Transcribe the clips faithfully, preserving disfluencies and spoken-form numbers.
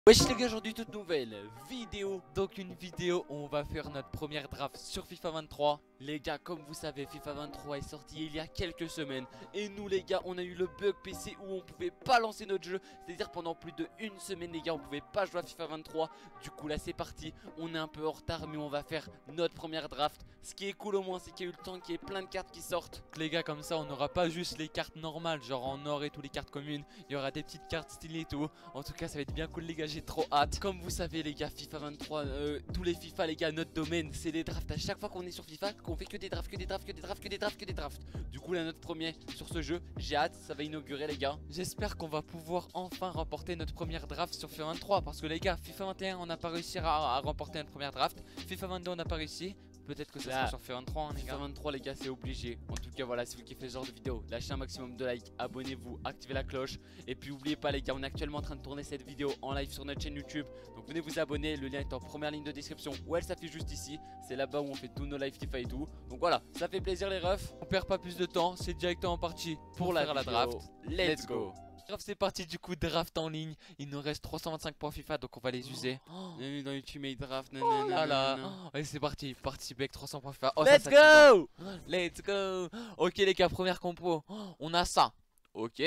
Wesh les gars, aujourd'hui toute nouvelle vidéo. Donc une vidéo où on va faire notre première draft sur FIFA vingt-trois. Les gars, comme vous savez, FIFA vingt-trois est sorti il y a quelques semaines. Et nous les gars, on a eu le bug P C où on pouvait pas lancer notre jeu. C'est-à-dire pendant plus de une semaine les gars, on pouvait pas jouer à FIFA vingt-trois. Du coup là c'est parti, on est un peu en retard mais on va faire notre première draft. Ce qui est cool au moins c'est qu'il y a eu le temps qu'il y ait plein de cartes qui sortent. Les gars, comme ça on n'aura pas juste les cartes normales, genre en or et tout, les cartes communes. Il y aura des petites cartes stylées et tout. En tout cas ça va être bien cool les gars, j'ai trop hâte. Comme vous savez les gars, FIFA vingt-trois, euh, tous les FIFA les gars, notre domaine c'est les drafts. À chaque fois qu'on est sur FIFA, qu'on fait que des drafts, que des drafts, que des drafts, que des drafts, que des drafts. Du coup là notre premier sur ce jeu, j'ai hâte, ça va inaugurer les gars. J'espère qu'on va pouvoir enfin remporter notre première draft sur FIFA vingt-trois. Parce que les gars, FIFA vingt et un on n'a pas réussi à, à remporter notre première draft. FIFA vingt-deux on n'a pas réussi. Peut-être que ça sera sur FIFA vingt-trois hein, les gars. FIFA vingt-trois les gars c'est obligé. En tout cas voilà, si vous kiffez ce genre de vidéo, lâchez un maximum de likes, abonnez-vous, activez la cloche. Et puis n'oubliez pas les gars, on est actuellement en train de tourner cette vidéo en live sur notre chaîne YouTube. Donc venez vous abonner, le lien est en première ligne de description ou elle s'affiche juste ici. C'est là-bas où on fait tous nos live FIFA et tout. Donc voilà, ça fait plaisir les refs. On perd pas plus de temps, c'est directement parti pour, pour la, la draft. Let's go. C'est parti du coup, draft en ligne. Il nous reste trois cent vingt-cinq points FIFA donc on va les user. Oh. Bienvenue dans Ultimate Draft. Oh là là. Allez c'est parti, participer avec trois cents points FIFA. Oh, Let's ça, go. Let's go. Ok les gars, première compo. Oh, on a ça. Ok.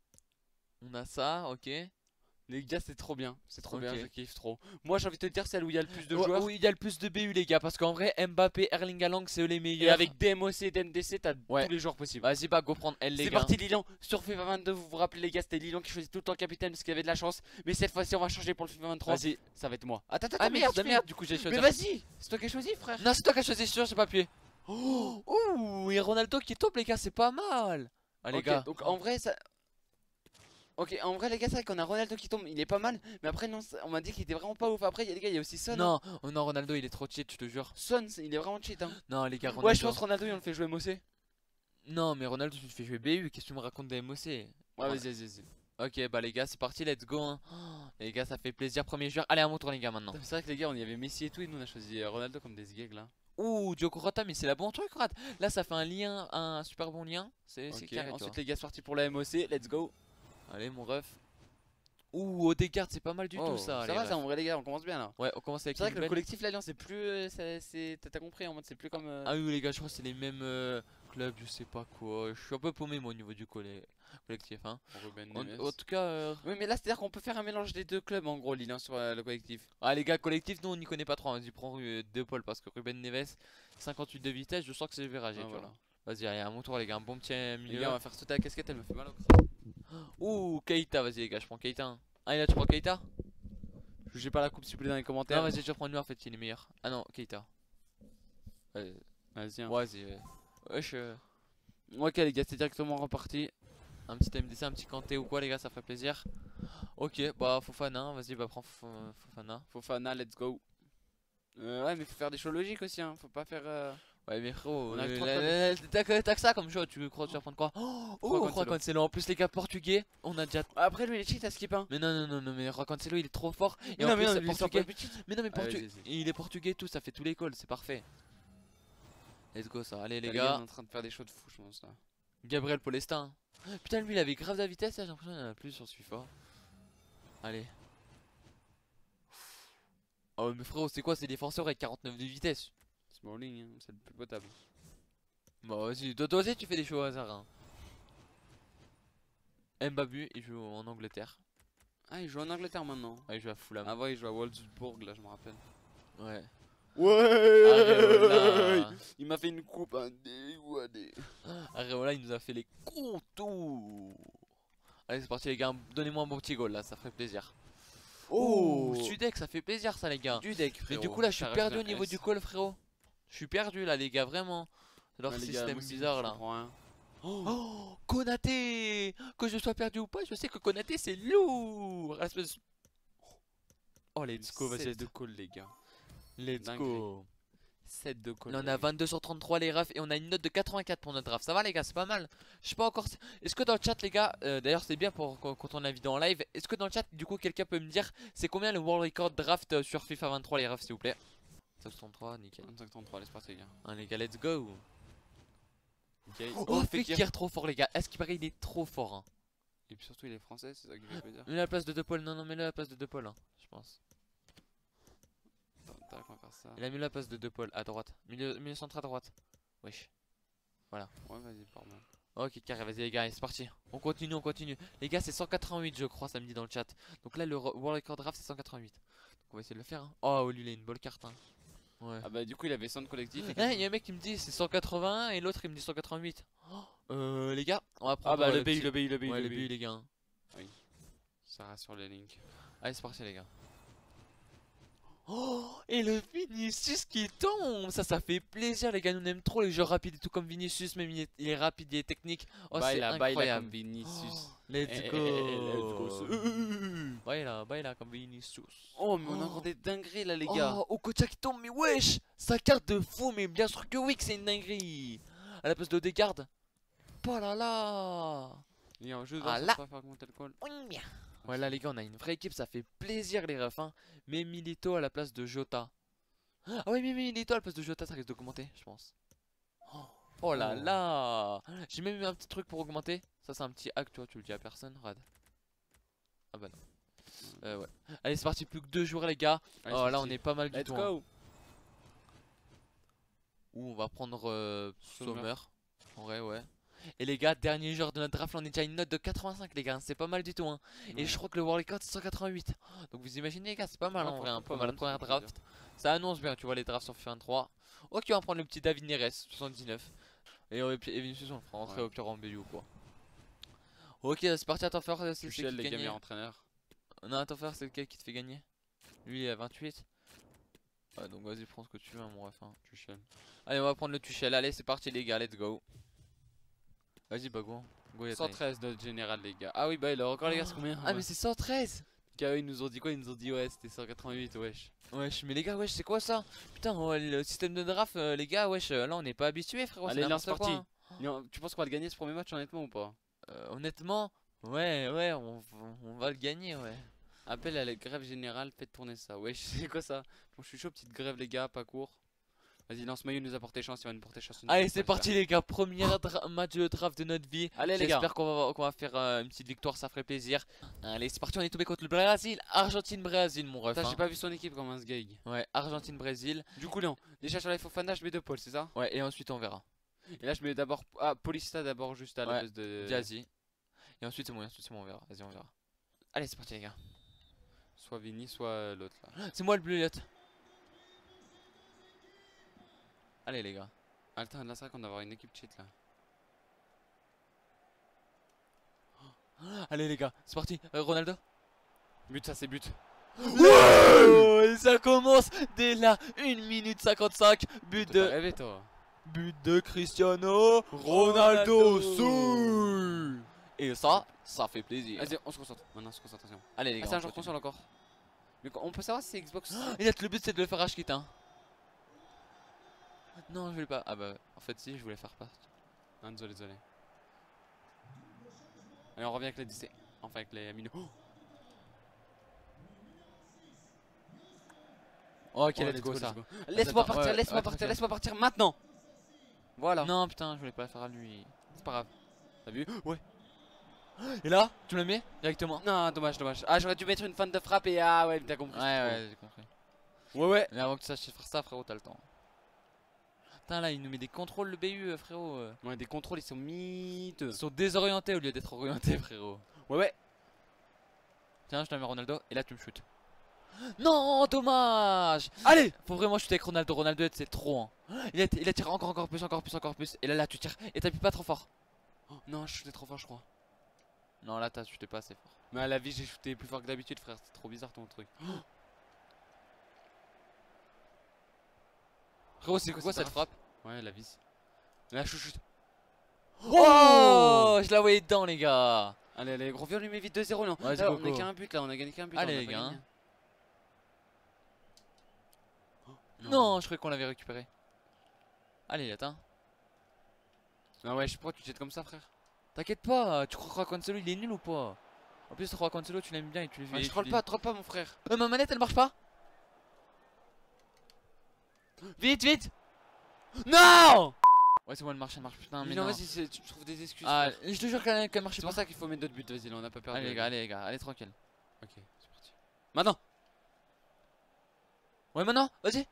On a ça, ok. Les gars c'est trop bien, c'est trop okay. bien, je kiffe trop. Moi j'ai envie de te dire celle où il y a le plus de joueurs. Où il y a le plus de B U les gars, parce qu'en vrai Mbappé, Erling Haaland c'est eux les meilleurs. Et avec D M O C et D M D C t'as ouais. tous les joueurs possibles. Vas-y bah go prendre L les gars. C'est parti Lilian, sur FIFA vingt-deux vous vous rappelez les gars, c'était Lilian qui choisit tout le temps capitaine parce qu'il avait de la chance. Mais cette fois-ci on va changer pour le FIFA vingt-trois. Vas-y, ça va être moi. Attends, attends, ah merde, merde, merde, du coup j'ai choisi. Mais vas-y, c'est toi qui as choisi frère. Non c'est toi qui as choisi, sûr j'ai pas appuyé. Oh, ouh, et Ronaldo qui est top les gars, c'est pas mal. Ah les okay, gars. Donc en vrai ça... Ok, en vrai les gars c'est vrai qu'on a Ronaldo qui tombe, il est pas mal. Mais après non, on m'a dit qu'il était vraiment pas ouf. Après les gars il y a aussi Son. Non, hein. Oh non Ronaldo il est trop cheat, je te jure. Son il est vraiment cheat hein. Non les gars Ronaldo. Ouais je pense Ronaldo il on le fait jouer M O C. Non mais Ronaldo tu le fais jouer B U, qu'est-ce que tu me racontes de M O C? Ouais vas-y vas-y vas-y. Ok bah les gars c'est parti, let's go hein. Oh, les gars ça fait plaisir, premier joueur. Allez à mon tour les gars maintenant. C'est vrai que les gars on y avait Messi et tout et nous on a choisi Ronaldo comme des gags là. Ouh Diogo Jota mais c'est la bonne truc Rat. Là ça fait un lien, un super bon lien. C'est okay, carré. Ensuite toi. Les gars c'est parti pour la M O C, let's go. Allez mon ref. Ouh, Odegaard c'est pas mal du oh, tout ça. Ça va ça en vrai les gars, on commence bien là. Ouais, on commence avec. C'est vrai que le collectif l'Alliance c'est plus, euh, t'as compris en mode c'est plus comme. Euh... Ah oui les gars, je crois que c'est les mêmes euh, clubs, je sais pas quoi. Je suis un peu paumé moi au niveau du collectif hein. En, en tout cas. Euh... Oui mais là c'est à dire qu'on peut faire un mélange des deux clubs en gros Lille sur euh, le collectif. Ah les gars, collectif nous on n'y connaît pas trop. Vas-y prends euh, deux Paul parce que Ruben Neves cinquante-huit de vitesse, je sens que c'est véragé ah, tu voilà. vois. Vas-y allez à mon tour les gars, un bon petit milieu. Les gars on va faire sauter la casquette, elle me fait mal au crâne. Ouh Keita, vas-y les gars, je prends Keita hein. Ah là tu prends Keita. J'ai pas la coupe s'il vous plaît dans les commentaires. Non vas-y je prends lui en fait, il est meilleur. Ah non Keita. Vas-y hein. Vas-y ouais. Wesh euh... Ok les gars c'est directement reparti. Un petit M D C, un petit Kanté ou quoi les gars, ça ferait plaisir. Ok bah Fofana, vas-y bah prends Fofana. Fofana let's go. euh, Ouais mais faut faire des choix logiques aussi hein, faut pas faire euh... Ouais mais frérot, euh, t'as que ça comme choix, tu crois que tu vas prendre quoi? Oh, oh Roi Cancelo, en plus les gars portugais, on a déjà... Après lui il est cheat à skip hein. Mais non non non, non mais Roi Cancelo il est trop fort. Et en plus c'est portugais. Mais non mais portugais, il est portugais tout, ça fait tous les calls, c'est parfait. Let's go ça, allez les gars. On est en train de faire des choix de fou je pense là. Gabriel Paulista. Putain lui il avait grave de la vitesse, j'ai l'impression qu'il en a plus sur ce FIFA. Allez. Oh mais frérot c'est quoi ces défenseurs avec quarante-neuf de vitesse? Smalling, hein, c'est le plus potable. Bah vas-y, toi, toi aussi tu fais des choix au hasard hein. Mbappé il joue en Angleterre. Ah il joue en Angleterre maintenant. Ah il joue à Fulham. Avant il joue à Wolfsburg là je me rappelle. Ouais. Ouais Areola. Il m'a fait une coupe un dé ou un dé. Areola il nous a fait les contours. Allez c'est parti les gars, donnez-moi un bon petit goal là, ça ferait plaisir. Oh, Sudek ça fait plaisir ça les gars. Sudek frérot. Mais du coup là je suis perdu au niveau du call frérot. Je suis perdu là les gars vraiment. C'est leur système bizarre là. Oh, oh Konaté. Que je sois perdu ou pas, je sais que Konaté c'est lourd. Oh let's go, vas-y de call les gars. Let's go. sept de call. Là on a vingt-deux sur trente-trois les refs et on a une note de quatre-vingt-quatre pour notre draft. Ça va les gars, c'est pas mal. Je sais pas encore. Est-ce que dans le chat les gars, euh, d'ailleurs c'est bien pour quand on a la vidéo en live. Est-ce que dans le chat du coup quelqu'un peut me dire c'est combien le world record draft sur FIFA vingt-trois les refs s'il vous plaît? cinq cent trente-trois, nickel. cinq cent trente-trois, laisse passer les gars. Ah les gars, let's go. Okay. Oh, oh Fekir trop fort les gars. Est-ce qu'il paraît il est trop fort hein. Et puis surtout il est français, c'est ça qui fait plaisir. Mets-le à la place de De Paul, non non mets-le à la place de De Paul hein, je pense. Attends, tac, on va faire ça. Il a mis la place de De Paul à droite. Milieu, milieu centre à droite. Wesh. Voilà. Ouais vas-y pardon. Ok carré, vas-y les gars, c'est parti. On continue, on continue. Les gars c'est cent quatre-vingt-huit je crois, ça me dit dans le chat. Donc là le World Record Draft c'est cent quatre-vingt-huit. Donc on va essayer de le faire hein. Oh lui il a une bonne carte hein. Ouais. Ah bah du coup il avait centre collectif. Et Ah, il y a un mec qui me dit c'est cent quatre-vingt-un et l'autre il me dit cent quatre-vingt-huit. Oh, euh les gars, on va prendre Ah bah euh, le B U, petit- le B U, le B U, Ouais le le B B U U. les gars. hein. Ça rassure les links. Allez c'est parti les gars. Oh et le Vinicius qui tombe, ça ça fait plaisir les gars, nous on aime trop les jeux rapides et tout comme Vinicius, même il est, il est rapide, il est technique. Oh c'est Baila, baila incroyable. comme Vinicius. Oh, let's Eh, eh, go. eh, eh, let's go. Baila, baila comme Vinicius. Oh mais on a Oh. encore des dingueries là les gars. Oh, Okocha qui tombe, mais wesh, sa carte de fou, mais bien sûr que oui que c'est une dinguerie. À la place de Odegaard. Oh là là. Il y a un jeu de Ah ça là. va faire monter le call. Ouais là les gars on a une vraie équipe, ça fait plaisir les refs hein. Mais Milito à la place de Jota. Ah oui mais Milito à la place de Jota ça risque d'augmenter je pense. Oh, oh là Oh. là. J'ai même eu un petit truc pour augmenter. Ça c'est un petit hack tu vois, tu le dis à personne Rad. Ah bah non. Euh ouais. Allez c'est parti, plus que deux joueurs les gars. Allez, Oh c'est là on parti. est pas mal du Let's tout. hein. go. Ouh on va prendre euh, Sommer. Sommer. En vrai ouais. Et les gars, dernier joueur de notre draft, là, on est déjà à une note de quatre-vingt-cinq les gars, c'est pas mal du tout hein. Et Ouais. je crois que le World Record c'est cent quatre-vingt-huit. Donc vous imaginez les gars, c'est pas mal Ouais, en vrai, hein, franchement, pas mal. mal, Première ça fait plaisir. draft, ça annonce bien, tu vois les drafts sur FIFA vingt-trois. Ok on va prendre le petit David Neres, soixante-dix-neuf. Et, euh, et Vinicius on le fera rentrer Ouais. au pire en B U ou quoi. Ok c'est parti, attends faire, c'est lequel Tuchel qui les te gars gagne. meilleur entraîneur. Non attends faire, c'est lequel qui te fait gagner. Lui il est à vingt-huit. Ouais donc vas-y prends ce que tu veux hein, mon ref hein. Tuchel. Allez on va prendre le Tuchel, allez c'est parti les gars, let's go. Vas-y bah go, go cent treize notre général les gars. Ah oui bah il a encore les gars c'est combien? Ah mais c'est cent treize. K E ils nous ont dit quoi? Ils nous ont dit ouais c'était cent quatre-vingt-huit wesh. Wesh mais les gars wesh c'est quoi ça? Putain ouais, le système de draft euh, les gars wesh euh, là on n'est pas habitué frérot. Allez, c'est lance n'importe quoi, parti. Non, tu penses qu'on va le gagner ce premier match honnêtement ou pas? hein. Euh, honnêtement ouais ouais on, on- on va le gagner ouais. Appel à la grève générale, faites tourner ça. Wesh c'est quoi ça? Bon je suis chaud, petite grève les gars, pas court. Vas-y lance maillot nous a porté chance, il va nous porter chance. une Allez nouvelle c'est fois, parti les gars, premier dra- match de draft de notre vie. Allez les gars. J'espère qu'on va, qu'on va faire euh, une petite victoire, ça ferait plaisir. Allez c'est parti, on est tombé contre le Brésil. Argentine-Brésil mon ref Putain, hein. j'ai pas vu son équipe comme un sgeg. Ouais Argentine-Brésil. Du coup Léon, déjà sur la Fofana je mets deux Paul c'est ça? Ouais et ensuite on verra. Et là je mets d'abord ah Paulista d'abord juste à la Ouais, place de Diazy. Et ensuite c'est bon, ensuite c'est bon on verra. Vas-y on verra. Allez c'est parti les gars. soit Vini soit euh, l'autre là. C'est moi le bleu yacht. Allez les gars. Ah attends là c'est vrai qu'on doit avoir une équipe cheat là. Allez les gars, c'est parti. Euh, Ronaldo. But ça c'est but. Oh, et ça commence dès là, une minute cinquante-cinq. But T'as de rêvé toi. but de Cristiano Ronaldo. Sous. Et ça, ça fait plaisir. Vas-y on se concentre. Maintenant on se concentre attention. Allez les Ah gars. c'est un on joueur continue. console encore. Mais on peut savoir si c'est Xbox. Et là, le but c'est de le faire H-kit hein. Non, je voulais pas. Ah bah en fait si, je voulais faire pas. Ah désolé désolé. Allez on revient avec les D C. Enfin avec les Amino. Oh, Ok, let's let's go, go let's ça. go. Laisse-moi Attends, partir, ouais, laisse-moi ouais, partir, tranquille. laisse-moi partir maintenant. Voilà. Non putain, je voulais pas le faire à lui. C'est pas grave. T'as vu? Ouais. Et là, tu me le mets directement. Non, dommage, dommage. Ah, j'aurais dû mettre une fan de frappe et ah ouais, t'as compris. Ouais ouais, j'ai compris. Ouais, ouais. Mais avant que tu saches faire ça, frérot, t'as le temps. Putain, là, il nous met des contrôles, le B U, euh, frérot. euh. Ouais, des contrôles, ils sont miteux. Ils sont désorientés au lieu d'être orientés, frérot. Ouais, ouais. Tiens, je te mets Ronaldo et là, tu me shootes. Non, dommage. Allez. Faut vraiment shooter avec Ronaldo. Ronaldo, c'est trop. Hein. Il, a, il a tiré encore, encore plus, encore plus, encore plus. Et là, là, tu tires et t'appuies pas trop fort. Oh, non, je shootais trop fort, je crois. Non, là, t'as shooté pas assez fort. Mais à la vie, j'ai shooté plus fort que d'habitude, frère. C'est trop bizarre ton truc. Frérot, c'est Pourquoi quoi c'est cette pas frappe? Ouais, la vis. Là, je shoot. Oh, je la voyais dedans, les gars. Allez, allez, gros, viens, on lui met vite deux zéro, là. Vas-y, Là, go, on est go. qu'à un but, là. On a gagné qu'un but. Allez, on a les pas gars. gagné. Non, je croyais qu'on l'avait récupéré. Allez, attends. Ah ouais, je sais pas, tu te jettes comme ça, frère. T'inquiète pas, tu crois que Cancelo il est nul ou pas? En plus, tu crois Cancelo, tu l'aimes bien et tu le fais. Ouais, je troll pas, troll pas, mon frère. Euh, ma manette elle marche pas? Vite, vite! Non! Ouais, c'est moi le marche, elle marche. Putain, mais Mais non, non. vas-y, c'est- tu trouves des excuses. Ah, frère. je te jure qu'elle qu'elle marche C'est pas. pour ça qu'il faut mettre d'autres buts. Vas-y, là, on a pas perdu. Allez les gars, allez les gars, allez tranquille. Ok, c'est parti. Maintenant. Ouais, maintenant, vas-y.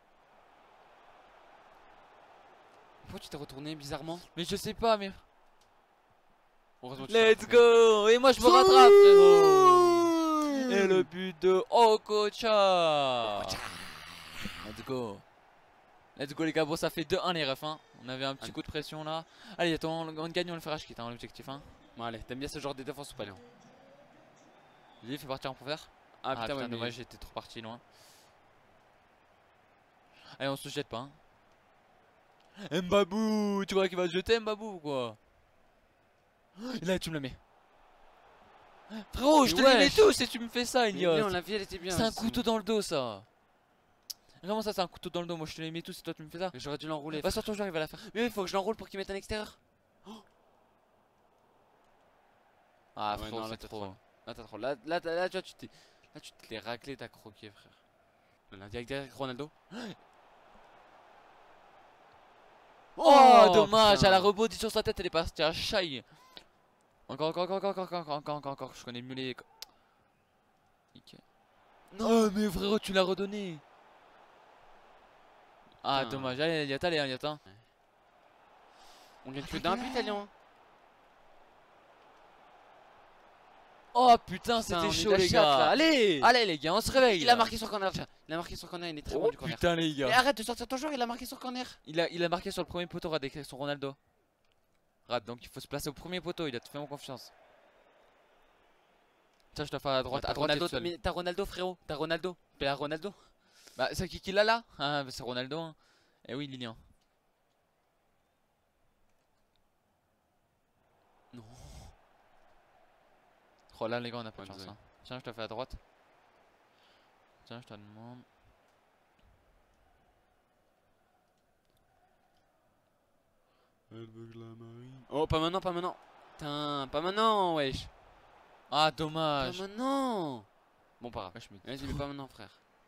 Pourquoi tu t'es retourné bizarrement? Mais je sais pas, mais. Heureusement que tu t'es Let's rattrapé. go! Et moi je me rattrape, frérot! Et le but de Okocha! Let's go! Let's go les gars, bon ça fait deux un les refs hein. On avait un petit Allez. coup de pression là. Allez attends, on gagne, on le fait rage quitte hein, l'objectif hein. Bon, allez, t'aimes bien ce genre de défense ou pas, Léon? Lui fait partir en profondeur. Ah, Ah putain, putain, ouais, mais- dommage, j'étais trop parti loin. Allez, on se jette pas hein. Mbabou, tu crois qu'il va se jeter Mbabou ou quoi? Et là tu me le mets. Frérot, je te Mais les mets wesh. tous et tu me fais ça, Mais Léon, Ignot. la vie elle était bien. C'est un aussi. couteau dans le dos ça. Vraiment ça c'est un couteau dans le dos, moi je te les mets tous et toi tu me fais ça. Mais j'aurais dû l'enrouler. Va sur ton joueur, il va la faire. Mais il faut que je l'enroule pour qu'il mette un extérieur. Ah Ouais, frérot, non, là, c'est t'as trop. trop. Là, t'as trop. Là, là, t'as- là, tu vois, tu t'es. Là, tu te l'es raclé, t'as croqué, frère. Là, direct derrière Ronaldo. Oh, dommage, putain. elle a rebondi sur sa tête, elle est partie à Shai. Encore, encore, encore, encore, encore, encore, encore, encore, encore, je connais mieux les. Nickel. Non, mais frérot, tu l'as redonné. Ah, Putain. dommage, allez, Eliata, allez, Eliata. On vient que d'un but, Léon. Oh putain, Putain, on c'était est chaud, de la les chatte, là. gars. Allez. Allez, les gars, on se réveille. Il là. a marqué sur corner, tiens. Il a marqué sur corner, il est très bon Oh du corner. putain, les Mais gars. arrête de sortir ton joueur, il a marqué sur corner. Il a, il a marqué sur le premier poteau, Rad, avec son Ronaldo. Rad, donc il faut se placer au premier poteau, il a fait mon confiance. Tiens, je te fais à droite, T'as à droite, Ronaldo, t'es seul. mais t'as Ronaldo, frérot. T'as Ronaldo. T'as la Ronaldo. Bah, c'est qui qui l'a là? Ah, bah, c'est Ronaldo. Hein. Eh oui, Lilian. Non. Oh là, les gars, on a pas Ouais, de chance. désolé. Hein. Tiens, je te fais à droite. Tiens, je te demande. Oh, pas maintenant, pas maintenant. Putain, pas maintenant, wesh. Ah, Pas dommage. maintenant. Bon, pas grave. Ouais, je me- Vas-y, mais pas maintenant, frère.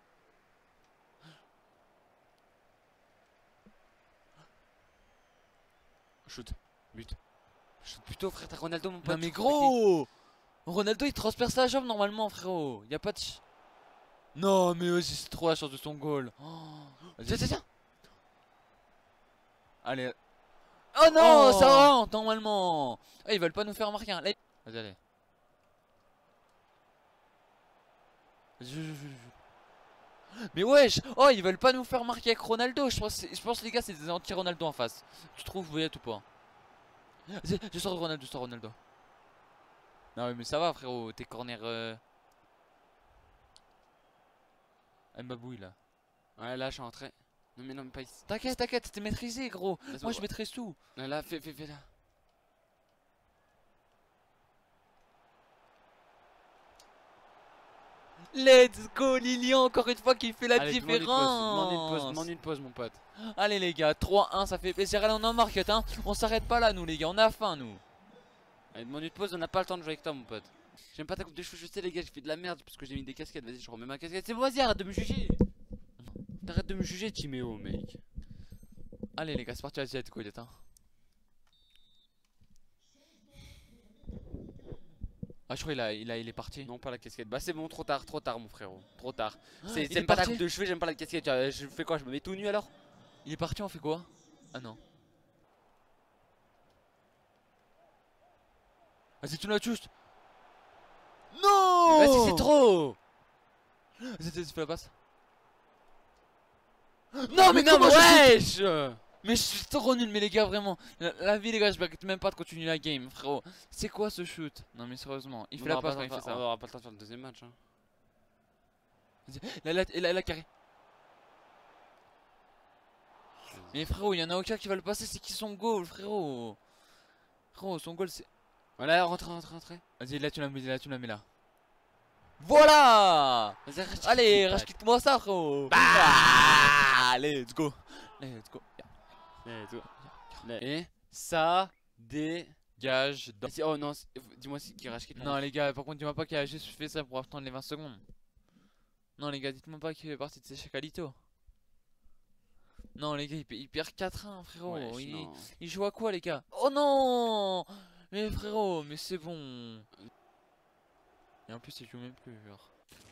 Shoot. But. Shoot plutôt, frère. T'as Ronaldo, mon pote. Non, mais tu crois gros! Ronaldo il transperce sa jambe normalement, frérot. Y a pas de. ch- Non, mais vas-y, c'est trop la chance de son goal. Oh, qu'il- vas-y. Tiens, tiens, tiens. Allez. Oh non, Oh. ça rentre normalement. Ah, ils veulent pas nous faire marquer un. Là, ils- Vas-y, allez. Vas-y, joue, joue, joue, joue. Mais wesh! Oh, ils veulent pas nous faire marquer avec Ronaldo. Je pense, je pense les gars, c'est des anti-Ronaldo en face. Tu trouves, vous voyez ou pas? Vas-y, je sors de Ronaldo, je sors de Ronaldo. Non, mais ça va, frérot. Tes corners. Euh... Mbabouille là. Ouais, là, je suis rentré. Non, mais non, mais pas ici. T'inquiète, t'inquiète, t'es maîtrisé, gros. Laisse-moi Moi, je voir. maîtrise tout. Là, là, fais, fais, fais là. Let's go, Lilian, encore une fois, qui fait la Allez, demande une pause, demande une pause, différence. demande une pause, mon pote. Allez, les gars, trois un, ça fait plaisir. Allez, on en marque, hein. On s'arrête pas là, nous, les gars. On a faim, nous. Allez, demande une pause, on n'a pas le temps de jouer avec toi, mon pote. J'aime pas ta coupe de cheveux, je sais, les gars, j'ai fait de la merde parce que j'ai mis des casquettes. Vas-y, je remets ma casquette. C'est bon, vas-y, arrête de me juger. T'arrêtes de me juger, Timéo, mec. Allez, les gars, c'est parti. Vas-y, let's go, il est temps. Ah, je crois qu'il a, il a, il est parti. Non, pas la casquette. Bah, c'est bon, trop tard, trop tard, mon frérot. Trop tard. Ah, C'est- il est T'aimes pas ta parti. coupe de cheveux, j'aime pas la casquette. Euh, Je fais quoi? Je me mets tout nu alors? Il est parti, on fait quoi? Ah non. Vas-y, tu l'as juste. Non! Vas-y, c'est trop! Vas-y, vas-y, fais la passe. Non, mais, mais non, comment mais je wesh! Mais je suis trop nul, mais les gars, vraiment. La, la vie, les gars, je mérite même pas de continuer la game, frérot. C'est quoi ce shoot? Non, mais sérieusement, il fait la passe quand il fait On ça. aura pas le temps de faire le deuxième match. Hein. Là, là, là, là, carré. Mais frérot, il y en a aucun qui va le passer, c'est qui son goal, frérot? Frérot, son goal, c'est. Voilà, rentre, rentre, rentre. Vas-y, là, tu la mets, là, tu la mets là. Voilà! Vas-y, arrête, Allez, je rage quitte-moi ça, frérot! Bah Ah, let's go! Let's go! Et tout. Et ça, des. Gage dans. Vas-y, oh non, c'est- dis-moi si qui rage quitte. Non, les gars, par contre, dis-moi pas qu'il a juste fait ça pour attendre les vingt secondes. Non, les gars, dites-moi pas qu'il fait partie de ces qualités. Non les gars, il, il perd quatre un frérot. Wesh, il, non. il joue à quoi les gars? Oh non! Mais frérot, mais c'est bon. Et en plus il joue même plus genre.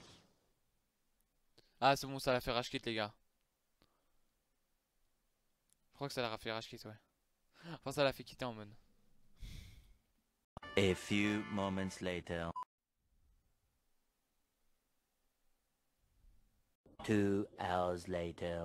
Ah c'est bon, ça l'a fait rage quit les gars. Je crois que ça l'a fait rage quit, ouais. Enfin ça l'a fait quitter en mode. A few moments later. Two hours later.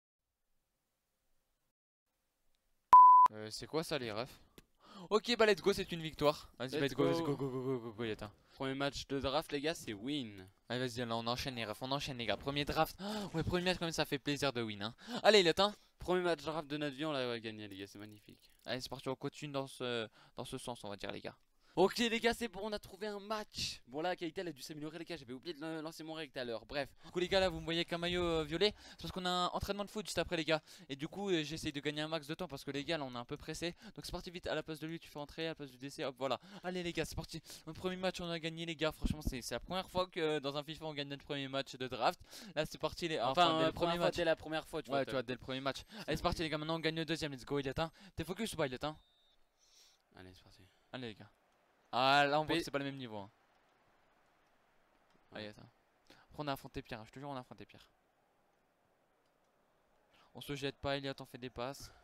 Euh, c'est quoi ça les refs? Ok bah let's go, c'est une victoire. Vas-y, let's go, let's go, go, go, go, go, go, Yata. Premier match de draft, les gars, c'est win. Allez vas-y, là on enchaîne les refs, on enchaîne les gars. Premier draft. Oh, ouais, premier match quand même ça fait plaisir de win hein. Allez il atteint. Premier match draft de notre vie, on l'a gagné, les gars, c'est magnifique. Allez c'est parti, on continue dans ce, dans ce sens on va dire les gars. Ok les gars, c'est bon, on a trouvé un match. Bon là, la qualité elle a dû s'améliorer les gars, j'avais oublié de lancer mon règle tout à l'heure. Bref. Du coup les gars là vous me voyez avec un maillot euh, violet. C'est parce qu'on a un entraînement de foot juste après les gars. Et du coup euh, j'essaye de gagner un max de temps parce que les gars là on est un peu pressé. Donc c'est parti vite, à la place de lui tu fais entrer, à la place du D C, hop voilà. Allez les gars c'est parti. Notre premier match on a gagné les gars. Franchement c'est la première fois que euh, dans un FIFA on gagne notre premier match de draft. Là c'est parti les... Enfin, enfin dès euh, le premier fois, match. dès la première fois, tu Ouais vois. tu vois dès le premier match. Allez c'est parti les gars, maintenant on gagne le deuxième, let's go il atteint. T'es focus ou pas il atteint? Allez, c'est parti. Allez les gars. Ah là on voit Mais- que c'est pas le même niveau hein. Allez attends. Après on a affronté Pierre, hein. Je te jure on a affronté Pierre. On se jette pas, Elliot on fait des passes.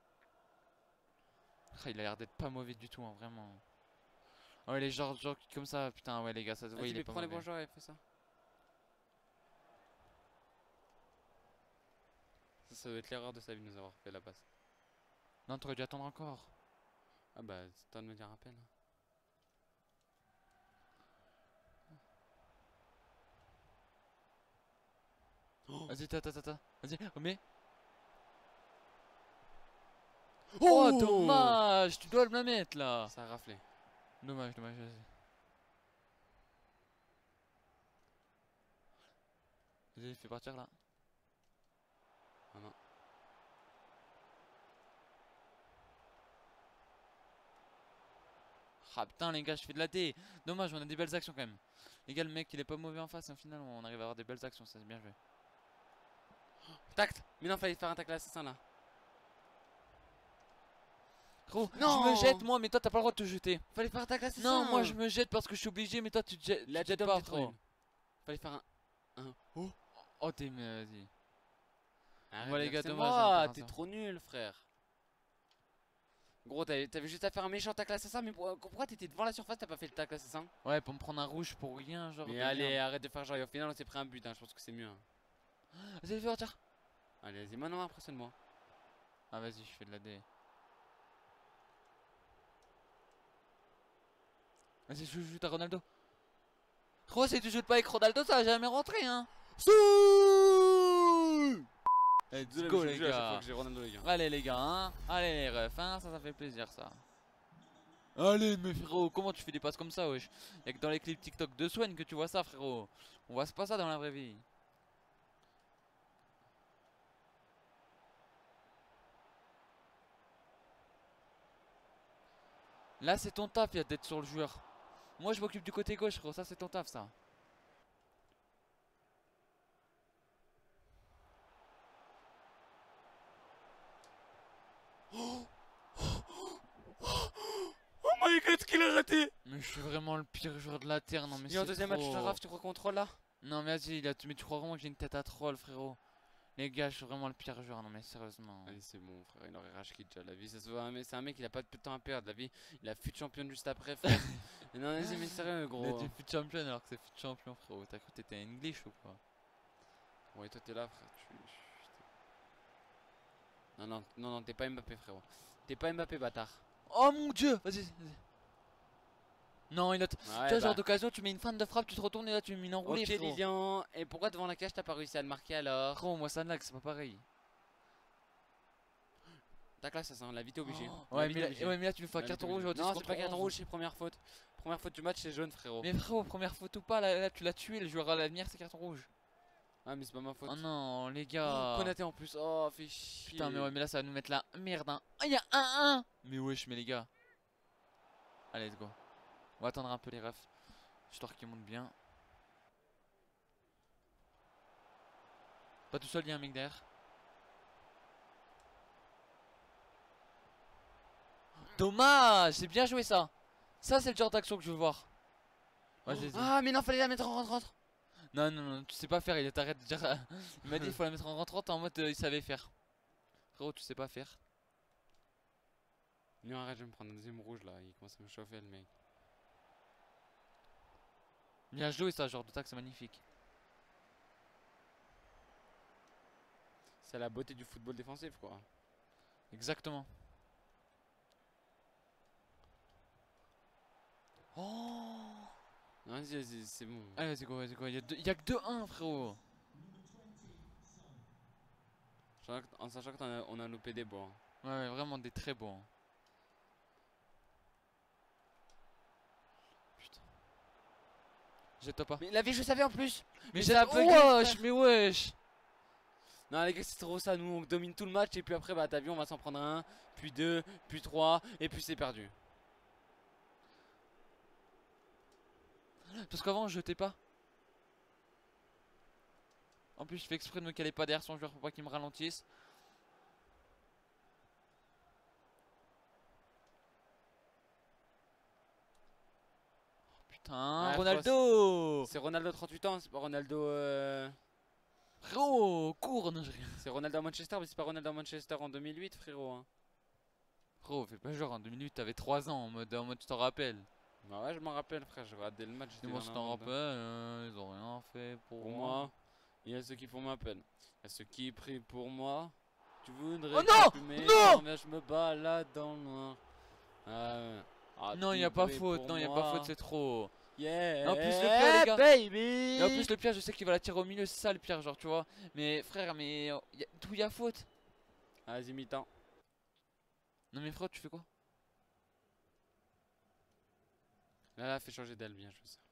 Ah, il a l'air d'être pas mauvais du tout hein, vraiment. Ah ouais les genres genre comme ça, putain ouais les gars ça se voit Vas-y, il mais est pas prends les mauvais. bons joueurs et fais ça. Ça, ça doit être l'erreur de sa vie de nous avoir fait la passe. Non t'aurais dû attendre encore. Ah bah, c'est temps de me dire un appel. Oh, Vas-y ta ta ta ta. Vas-y remets. Oh, dommage, tu dois me la mettre là. ça a raflé. Dommage, dommage, vas-y. Vas-y fais partir là. Ah non. Ah putain les gars je fais de la D. Dommage on a des belles actions quand même. Les gars le mec il est pas mauvais en face et au final on arrive à avoir des belles actions, ça c'est bien joué. Tact. Mais non, fallait faire un tacle assassin là. Gros, Non. je me jette moi mais toi t'as pas le droit de te jeter. Fallait faire un tacle assassin. Non moi je me jette parce que je suis obligé mais toi tu te jettes, Là, tu te jettes t'es pas top, t'es trop frérot. nul. Fallait faire un. un... Oh. Oh t'es mais vas-y. Arrête, Ouais, les gars, c'est dommage, moi, hein, t'es ça. trop nul, frère. Gros, t'avais t'avais juste à faire un méchant tacle assassin, mais pour- pourquoi t'étais devant la surface, t'as pas fait le tacle assassin? Ouais pour me prendre un rouge pour rien genre. Mais de allez, merde. arrête de faire genre, et au final, on s'est pris un but, hein, je pense que c'est mieux. Hein. Vas-y fais partir. Allez, vas-y, maintenant, impressionne-moi. Ah vas-y je fais de la D. Vas-y je joue à Ronaldo. Gros si tu joues pas avec Ronaldo ça va jamais rentrer hein. Let's Désolé, go mais les je joue à chaque gars. fois que j'ai Ronaldo, les gars. Allez les gars hein. Allez les refs hein, ça ça fait plaisir ça. Allez mais frérot, comment tu fais des passes comme ça wesh? Y'a que dans les clips TikTok de Swen que tu vois ça frérot. On voit pas ça dans la vraie vie. Là c'est ton taf y'a d'être sur le joueur. Moi je m'occupe du côté gauche frérot, ça c'est ton taf ça. Oh my god, qu'il a raté! Mais je suis vraiment le pire joueur de la terre, non mais Et en c'est deuxième match trop. de draft, tu crois qu'on troll là? Non mais vas-y, là, tu- mais tu crois vraiment que j'ai une tête à troll frérot? Les gars, je suis vraiment le pire joueur, non mais sérieusement. Allez, c'est bon, frère, il aurait rage quit déjà. La vie, ça se voit, mais c'est un mec, il a pas de temps à perdre. La vie, il a fut champion juste après, frère. Mais non, vas-y, mais sérieux, Il gros. était fut champion alors que c'est fut champion frérot. T'as cru que t'étais English ou quoi? Ouais, toi, t'es là, frère. Tu... Non, non, non, non, t'es pas Mbappé, frérot. T'es pas Mbappé, bâtard. Oh mon dieu! Vas-y, vas-y. Non, il a. t- Ouais, tu vois, genre bah. d'occasion, tu mets une fin de frappe, tu te retournes et là tu mets une enroulée Ok, frérot. Lilian. Et pourquoi devant la cage, t'as pas réussi à le marquer alors? Frérot, moi ça lag, c'est pas pareil. Ta classe, ça, la vie, t'es obligé. Oh, ouais, mais là, ouais, mais là tu me fais un La vie, carton t'es rouge. obligé. au Non, dix c'est pas contre carton onze. rouge, c'est première faute. Première faute du match, c'est jaune, frérot. Mais frérot, première faute ou pas, là, là tu l'as tué, le joueur à l'avenir c'est carton rouge. Ah, mais c'est pas ma faute. Oh non, les Oh, gars. Konaté en plus. Oh, fais chier. Putain, mais ouais, mais là ça va nous mettre la merde. Hein. Ah, y'a un un. Mais wesh, mais les gars. Allez, let's go. On va attendre un peu les refs. Histoire qu'ils montent bien. Pas tout seul, y'a un mec derrière. Dommage, c'est bien joué ça. Ça c'est le genre d'action que je veux voir. Ouais, c'est- Ah mais non, fallait la mettre en rentre rentre. Non non non, tu sais pas faire, il t'arrête de dire. Il m'a dit il faut la mettre en rentrant, t'es en mode euh, il savait faire. Frérot, tu sais pas faire. Non, arrête, je vais me prendre un deuxième rouge là, il commence à me chauffer le mec. Bien joué ça, genre de tac, c'est magnifique. C'est la beauté du football défensif quoi. Exactement. Oh. Non, c'est- c'est c'est bon. Allez, c'est quoi, c'est quoi, il y a, deux- y a que deux un frérot. En sachant qu'on a, on a loupé des bois. Ouais, ouais, vraiment des très beaux. hein. Putain. Jette pas. Mais la vie, je savais en plus. Mais mais j'ai ça la a bugué, wesh, frère. mais wesh. Non les gars, c'est trop ça, nous on domine tout le match et puis après bah t'as vu on va s'en prendre un, puis deux, puis trois et puis c'est perdu. Parce qu'avant je jetais pas. En plus je fais exprès de me caler pas derrière son joueur pour pas qu'il me ralentisse. Putain, Ouais, Ronaldo. C'est Ronaldo trente-huit ans, c'est pas Ronaldo euh... Frérot, cours, non, je rien. C'est Ronaldo à Manchester, mais c'est pas Ronaldo à Manchester en deux mille huit frérot hein. Frérot, fais pas genre en deux minutes t'avais trois ans en mode, en mode tu t'en rappelles. Bah ouais je m'en rappelle frère, je regardais le match. Et j'étais moi dans je la t'en honte. rappelle, euh, ils ont rien fait pour, Pour moi. moi, il y a ceux qui font ma peine. Il y a ceux qui prient pour moi. Tu voudrais Oh non, fumer, non mais je me balade dans le noir. Ah, ah, Non, tu y a pas pries faute, pour non, y a pas moi. faute, c'est trop. Yeah, Et en plus, le pire, les gars. baby. Et en plus, le pire, je sais qu'il va la tirer au milieu, c'est ça le pire, genre, tu vois. Mais frère, mais euh, y a- d'où y a faute? Vas-y, mi-temps. Non, mais frère, tu fais quoi? Là, là, fais changer d'aile, bien joué ça.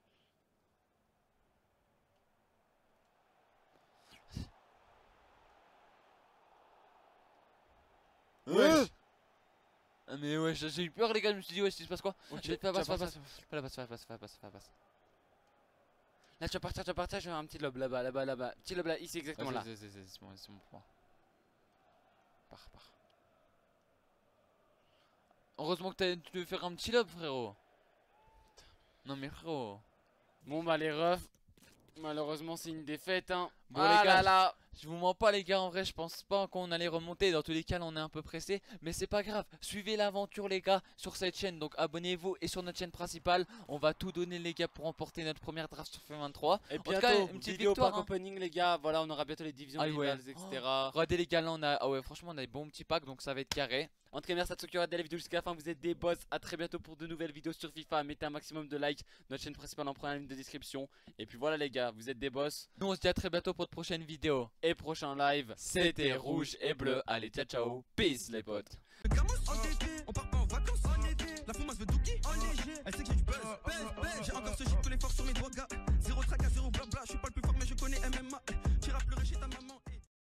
Wesh. Ah, mais ouais, j'ai j'ai eu peur, les gars, je me suis dit, ouais, il se passe quoi? Ok, Fais pas tu vas passe, fais pas partir. passe. Fais la passe, fais la passe, fais la passe, fais la passe. Là, tu vas partir, tu vas partir. Je vais faire un petit lob là-bas, là-bas, là-bas. Petit lob là, ici, exactement là. Vas-y, vas-y, vas-y, c'est bon, c'est bon pour moi. Pars, pars. Heureusement que t'as- tu veux faire un petit lob, frérot. Non, mais frérot. Bon, bah, les refs. Malheureusement, c'est une défaite, hein. Bon, Ah les gars, là là. Je vous mens pas les gars, en vrai je pense pas qu'on allait remonter, dans tous les cas là, on est un peu pressé, mais c'est pas grave, suivez l'aventure les gars sur cette chaîne, donc abonnez-vous et sur notre chaîne principale, on va tout donner les gars pour remporter notre première draft sur FIFA vingt-trois. Et En tout bientôt, cas, une petite vidéo victoire, pack hein. opening, les gars. Voilà, on aura bientôt les divisions Ah ouais. rivales, et cetera. Regardez les gars là, on a, ah ouais franchement on a des bons petits packs donc ça va être carré. En tout cas, merci à ceux qui ont regardé la vidéo jusqu'à la fin. Vous êtes des boss. À très bientôt pour de nouvelles vidéos sur FIFA. Mettez un maximum de likes. Notre chaîne principale en première ligne de description. Et puis voilà, les gars, vous êtes des boss. Nous on se dit à très bientôt pour de prochaines vidéos. Et prochain live, C'était rouge et bleu, allez ciao ciao, peace les potes. Le gamos en T T, on part en